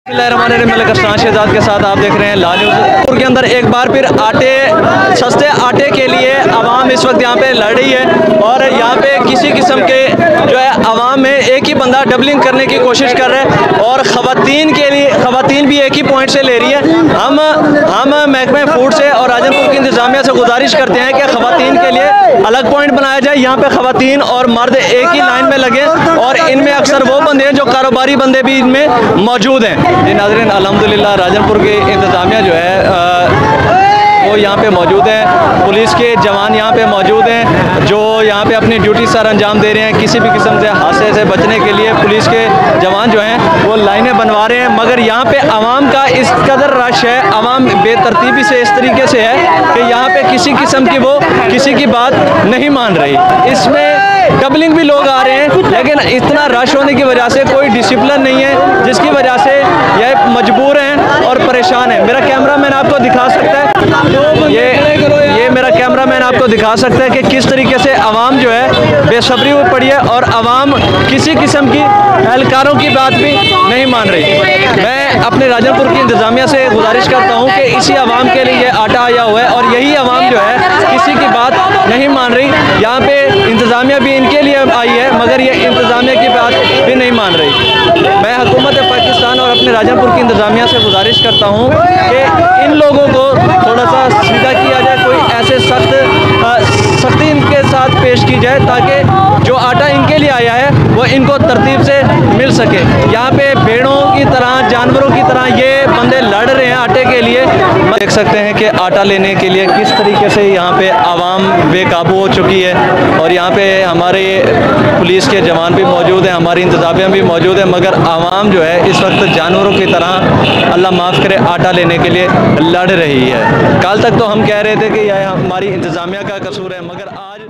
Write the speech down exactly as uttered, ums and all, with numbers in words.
शहजाद के साथ आप देख रहे हैं लाल न्यूज़ के अंदर। एक बार फिर आटे सस्ते आटे के लिए आवाम इस वक्त यहाँ पे लड़ रही है और यहाँ पे किसी किस्म के जो है आवाम में एक ही बंदा डबलिंग करने की कोशिश कर रहा है और ख़वातीन के लिए ख़वातीन भी एक ही पॉइंट से ले रही है। हम हम महकमे फूड से और राजनपुर की इंतज़ामिया से गुजारिश करते हैं कि ख़वातीन के लिए अलग पॉइंट बनाया जाए। यहाँ पे ख़वातीन और मर्द एक ही लाइन में लगे और इनमें अक्सर वो बंदे हैं जो कारोबारी बंदे भी इनमें मौजूद हैं। जी नाज़रीन, अल्हम्दुलिल्लाह राजनपुर की इंतज़ामिया जो है आ, वो यहाँ पे मौजूद हैं। पुलिस के जवान यहाँ पे मौजूद हैं जो यहाँ पे अपनी ड्यूटी सर अंजाम दे रहे हैं। किसी भी किस्म से हादसे से बचने के लिए पुलिस के जवान जो हैं वो लाइनें बनवा रहे हैं, मगर यहाँ पे आवाम का इस कदर रश है, आवाम बेतरतीबी से इस तरीके से है कि यहाँ पे किसी किस्म की वो किसी की बात नहीं मान रही। इसमें डबलिंग भी लोग आ रहे हैं, लेकिन इतना रश होने की वजह से कोई डिसिप्लिन नहीं है, जिसकी वजह से यह मजबूर हैं और परेशान हैं। मेरा कैमरा मैन आपको दिखा सकता है, ये ये मेरा कैमरा मैन आपको दिखा सकता है कि किस तरीके से आवाम जो है बेसब्री हुई पड़ी है और आवाम किसी किस्म की एहलकारों की बात भी नहीं मान रही। मैं अपने राजनपुर की इंतज़ामिया से गुजारिश करता हूँ कि इसी आवाम के लिए आटा आया हुआ है और यही आवाम जो है किसी की बात नहीं मान रही। यहाँ पे इंतज़ामिया भी इनके लिए आई है, मगर ये इंतज़ामिया की बात भी नहीं मान रही। मैं हुकूमत पाकिस्तान और अपने राजनपुर की इंतज़ामिया से गुजारिश करता हूँ कि इन लोगों को थोड़ा सा सीधा किया जाए, कोई ऐसे सख्त सख्ती इनके साथ पेश की जाए ताकि जो आटा इनके लिए आया है वो इनको तरतीब से मिल सके। यहाँ पे भेड़ों की तरह जानवरों की तरह ये बंदे लड़ रहे हैं आटे के लिए। देख सकते हैं कि आटा लेने के लिए किस तरीके से यहाँ पे आवाम बेकाबू हो चुकी है और यहाँ पे हमारे पुलिस के जवान भी मौजूद हैं, हमारी इंतज़ामिया भी मौजूद है, मगर आवाम जो है इस वक्त जानवरों की तरह अल्लाह माफ़ करे आटा लेने के लिए लड़ रही है। कल तक तो हम कह रहे थे कि यह हमारी इंतज़ामिया का कसूर है, मगर आज